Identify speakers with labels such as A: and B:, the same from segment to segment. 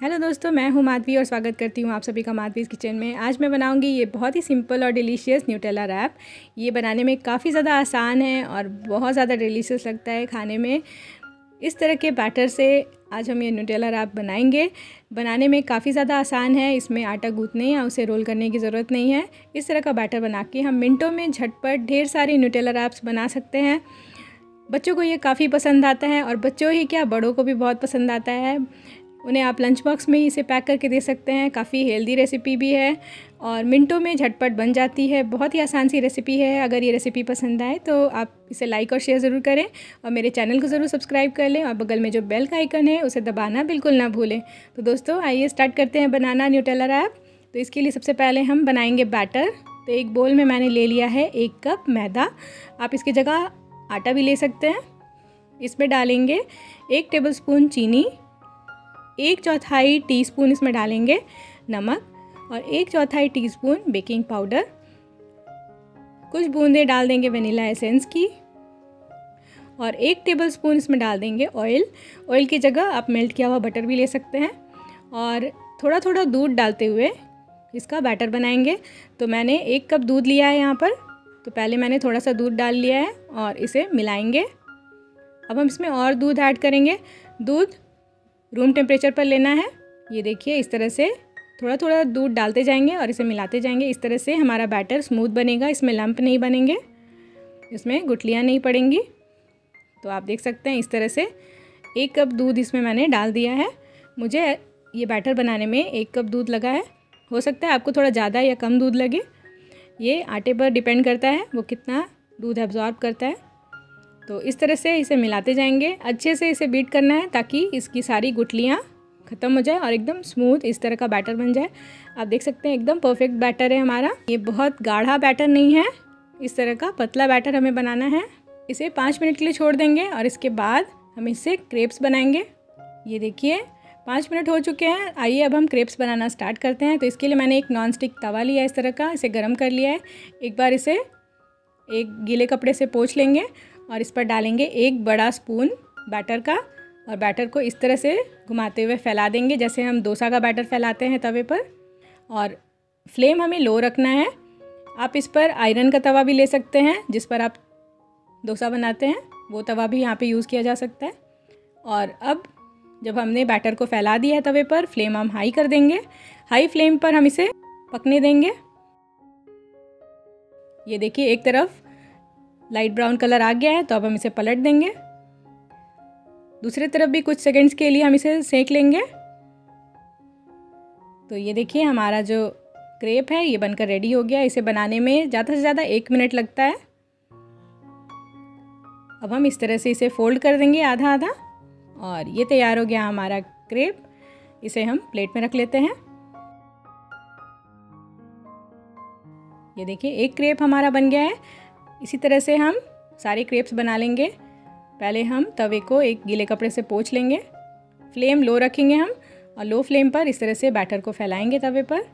A: Hello दोस्तों, मैं हूं माधवी और स्वागत करती हूं आप सभी का माधवीज़ किचन में। आज मैं बनाऊंगी ये बहुत ही सिंपल और डिलीशियस न्यूटेला रैप। ये बनाने में काफ़ी ज़्यादा आसान है और बहुत ज़्यादा डिलीशियस लगता है खाने में। इस तरह के बैटर से आज हम ये न्यूटेला रैप बनाएंगे। बनाने में काफ़ी ज़्यादा आसान है, इसमें आटा गूँथने या उसे रोल करने की ज़रूरत नहीं है। इस तरह का बैटर बना के हम मिनटों में झटपट ढेर सारी न्यूटेला रैप्स बना सकते हैं। बच्चों को ये काफ़ी पसंद आता है और बच्चों ही क्या, बड़ों को भी बहुत पसंद आता है। उन्हें आप लंच बॉक्स में इसे पैक करके दे सकते हैं। काफ़ी हेल्दी रेसिपी भी है और मिनटों में झटपट बन जाती है। बहुत ही आसान सी रेसिपी है। अगर ये रेसिपी पसंद आए तो आप इसे लाइक और शेयर ज़रूर करें और मेरे चैनल को ज़रूर सब्सक्राइब कर लें और बगल में जो बेल का आइकन है उसे दबाना बिल्कुल ना भूलें। तो दोस्तों आइए स्टार्ट करते हैं बनाना न्यूटेला रैप। तो इसके लिए सबसे पहले हम बनाएंगे बैटर। तो एक बोल में मैंने ले लिया है 1 कप मैदा। आप इसकी जगह आटा भी ले सकते हैं। इसमें डालेंगे 1 टेबलस्पून चीनी, 1/4 टीस्पून इसमें डालेंगे नमक और 1/4 टीस्पून बेकिंग पाउडर। कुछ बूंदें डाल देंगे वनीला एसेंस की और 1 टेबलस्पून इसमें डाल देंगे ऑयल। ऑयल की जगह आप मेल्ट किया हुआ बटर भी ले सकते हैं और थोड़ा थोड़ा दूध डालते हुए इसका बैटर बनाएंगे। तो मैंने 1 कप दूध लिया है यहाँ पर। तो पहले मैंने थोड़ा सा दूध डाल लिया है और इसे मिलाएंगे। अब हम इसमें और दूध ऐड करेंगे। दूध रूम टेम्परेचर पर लेना है। ये देखिए, इस तरह से थोड़ा थोड़ा दूध डालते जाएंगे और इसे मिलाते जाएंगे। इस तरह से हमारा बैटर स्मूथ बनेगा। इसमें लंप नहीं बनेंगे, इसमें गुठलियाँ नहीं पड़ेंगी। तो आप देख सकते हैं इस तरह से 1 कप दूध इसमें मैंने डाल दिया है। मुझे ये बैटर बनाने में 1 कप दूध लगा है। हो सकता है आपको थोड़ा ज़्यादा या कम दूध लगे, ये आटे पर डिपेंड करता है वो कितना दूध एब्जॉर्ब करता है। तो इस तरह से इसे मिलाते जाएंगे। अच्छे से इसे बीट करना है ताकि इसकी सारी गुठलियाँ ख़त्म हो जाए और एकदम स्मूथ इस तरह का बैटर बन जाए। आप देख सकते हैं एकदम परफेक्ट बैटर है हमारा। ये बहुत गाढ़ा बैटर नहीं है, इस तरह का पतला बैटर हमें बनाना है। इसे 5 मिनट के लिए छोड़ देंगे और इसके बाद हम इससे क्रेप्स बनाएंगे। ये देखिए 5 मिनट हो चुके हैं। आइए अब हम क्रेप्स बनाना स्टार्ट करते हैं। तो इसके लिए मैंने एक नॉन स्टिक तवा लिया है इस तरह का, इसे गर्म कर लिया है। एक बार इसे एक गीले कपड़े से पोंछ लेंगे और इस पर डालेंगे 1 बड़ा स्पून बैटर का और बैटर को इस तरह से घुमाते हुए फैला देंगे जैसे हम डोसा का बैटर फैलाते हैं तवे पर। और फ्लेम हमें लो रखना है। आप इस पर आयरन का तवा भी ले सकते हैं, जिस पर आप डोसा बनाते हैं वो तवा भी यहाँ पे यूज़ किया जा सकता है। और अब जब हमने बैटर को फैला दिया है तवे पर, फ्लेम हम हाई कर देंगे। हाई फ्लेम पर हम इसे पकने देंगे। ये देखिए एक तरफ लाइट ब्राउन कलर आ गया है, तो अब हम इसे पलट देंगे। दूसरी तरफ भी कुछ सेकंड्स के लिए हम इसे सेक लेंगे। तो ये देखिए हमारा जो क्रेप है ये बनकर रेडी हो गया। इसे बनाने में ज़्यादा से ज़्यादा 1 मिनट लगता है। अब हम इस तरह से इसे फोल्ड कर देंगे आधा आधा और ये तैयार हो गया हमारा क्रेप। इसे हम प्लेट में रख लेते हैं। ये देखिए एक क्रेप हमारा बन गया है। इसी तरह से हम सारे क्रेप्स बना लेंगे। पहले हम तवे को एक गीले कपड़े से पोंछ लेंगे। फ्लेम लो रखेंगे हम और लो फ्लेम पर इस तरह से बैटर को फैलाएंगे तवे पर।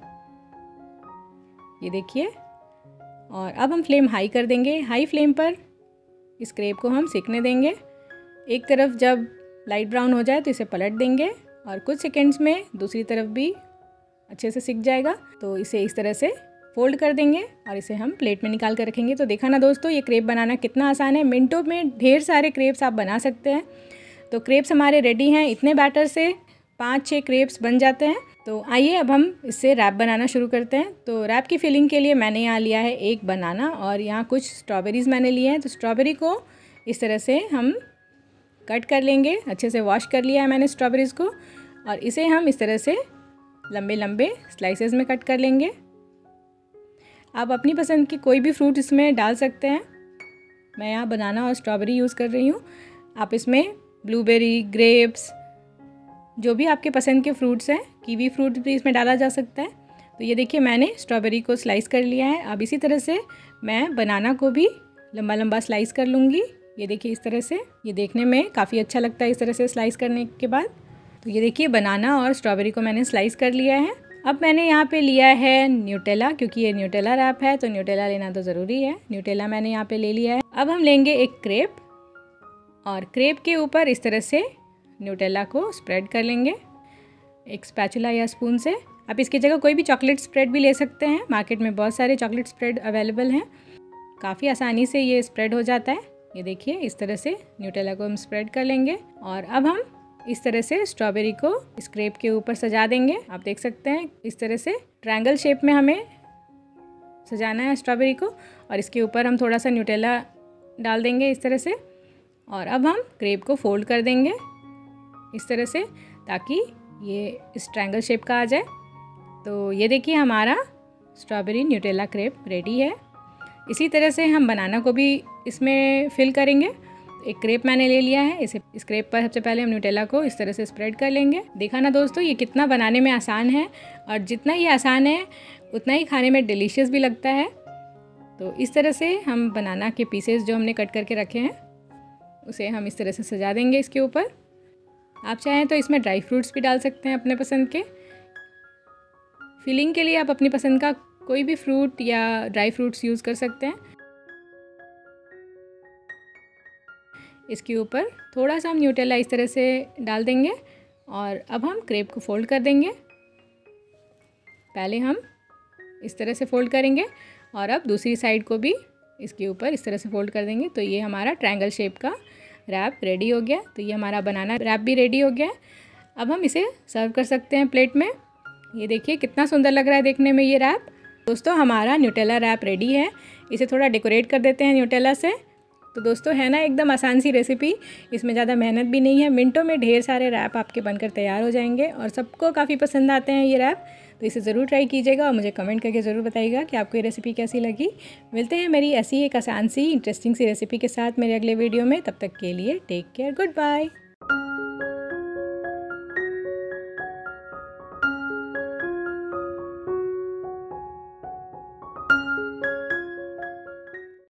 A: ये देखिए, और अब हम फ्लेम हाई कर देंगे। हाई फ्लेम पर इस क्रेप को हम सेकने देंगे। एक तरफ जब लाइट ब्राउन हो जाए तो इसे पलट देंगे और कुछ सेकेंड्स में दूसरी तरफ भी अच्छे से सिक जाएगा। तो इसे इस तरह से फोल्ड कर देंगे और इसे हम प्लेट में निकाल कर रखेंगे। तो देखा ना दोस्तों, ये क्रेप बनाना कितना आसान है। मिनटों में ढेर सारे क्रेप्स आप बना सकते हैं। तो क्रेप्स हमारे रेडी हैं। इतने बैटर से 5-6 क्रेप्स बन जाते हैं। तो आइए अब हम इससे रैप बनाना शुरू करते हैं। तो रैप की फिलिंग के लिए मैंने यहाँ लिया है 1 बनाना और यहाँ कुछ स्ट्रॉबेरीज़ मैंने लिए हैं। तो स्ट्रॉबेरी को इस तरह से हम कट कर लेंगे। अच्छे से वॉश कर लिया है मैंने स्ट्रॉबेरीज़ को और इसे हम इस तरह से लंबे लंबे स्लाइसेस में कट कर लेंगे। आप अपनी पसंद की कोई भी फ्रूट इसमें डाल सकते हैं। मैं यहाँ बनाना और स्ट्रॉबेरी यूज़ कर रही हूँ। आप इसमें ब्लूबेरी, ग्रेप्स, जो भी आपके पसंद के फ्रूट्स हैं, कीवी फ्रूट भी इसमें डाला जा सकता है। तो ये देखिए मैंने स्ट्रॉबेरी को स्लाइस कर लिया है। अब इसी तरह से मैं बनाना को भी लंबा लंबा स्लाइस कर लूँगी। ये देखिए इस तरह से, ये देखने में काफ़ी अच्छा लगता है इस तरह से स्लाइस करने के बाद। तो ये देखिए बनाना और स्ट्रॉबेरी को मैंने स्लाइस कर लिया है। अब मैंने यहाँ पे लिया है न्यूटेला, क्योंकि ये न्यूटेला रैप है तो न्यूटेला लेना तो ज़रूरी है। न्यूटेला मैंने यहाँ पे ले लिया है। अब हम लेंगे एक क्रेप और क्रेप के ऊपर इस तरह से न्यूटेला को स्प्रेड कर लेंगे। एक स्पैचुला या स्पून से। आप इसकी जगह कोई भी चॉकलेट स्प्रेड भी ले सकते हैं, मार्केट में बहुत सारे चॉकलेट स्प्रेड अवेलेबल हैं। काफ़ी आसानी से ये स्प्रेड हो जाता है। ये देखिए, इस तरह से न्यूटेला को हम स्प्रेड कर लेंगे और अब हम इस तरह से स्ट्रॉबेरी को इस क्रेप के ऊपर सजा देंगे। आप देख सकते हैं इस तरह से ट्रायंगल शेप में हमें सजाना है स्ट्रॉबेरी को, और इसके ऊपर हम थोड़ा सा न्यूटेला डाल देंगे इस तरह से। और अब हम क्रेप को फोल्ड कर देंगे इस तरह से, ताकि ये इस ट्रायंगल शेप का आ जाए। तो ये देखिए, हमारा स्ट्रॉबेरी न्यूटेला क्रेप रेडी है। इसी तरह से हम बनाना को भी इसमें फिल करेंगे। एक क्रेप मैंने ले लिया है, इस क्रेप पर सबसे पहले हम न्यूटेला को इस तरह से स्प्रेड कर लेंगे। देखा ना दोस्तों, ये कितना बनाने में आसान है, और जितना ये आसान है उतना ही खाने में डिलीशियस भी लगता है। तो इस तरह से हम बनाना के पीसेस जो हमने कट करके रखे हैं उसे हम इस तरह से सजा देंगे इसके ऊपर। आप चाहें तो इसमें ड्राई फ्रूट्स भी डाल सकते हैं अपने पसंद के। फिलिंग के लिए आप अपनी पसंद का कोई भी फ्रूट या ड्राई फ्रूट्स यूज़ कर सकते हैं। इसके ऊपर थोड़ा सा हम न्यूटेला इस तरह से डाल देंगे और अब हम क्रेप को फोल्ड कर देंगे। पहले हम इस तरह से फोल्ड करेंगे और अब दूसरी साइड को भी इसके ऊपर इस तरह से फोल्ड कर देंगे। तो ये हमारा ट्रायंगल शेप का रैप रेडी हो गया। तो ये हमारा बनाना रैप भी रेडी हो गया। अब हम इसे सर्व कर सकते हैं प्लेट में। ये देखिए कितना सुंदर लग रहा है देखने में ये रैप। दोस्तों, हमारा न्यूटेला रैप रेडी है। इसे थोड़ा डेकोरेट कर देते हैं न्यूटेला से। तो दोस्तों, है ना एकदम आसान सी रेसिपी, इसमें ज़्यादा मेहनत भी नहीं है। मिनटों में ढेर सारे रैप आपके बनकर तैयार हो जाएंगे और सबको काफ़ी पसंद आते हैं ये रैप। तो इसे ज़रूर ट्राई कीजिएगा और मुझे कमेंट करके ज़रूर बताइएगा कि आपको ये रेसिपी कैसी लगी। मिलते हैं मेरी ऐसी एक आसान सी इंटरेस्टिंग सी रेसिपी के साथ मेरे अगले वीडियो में। तब तक के लिए टेक केयर, गुड बाय।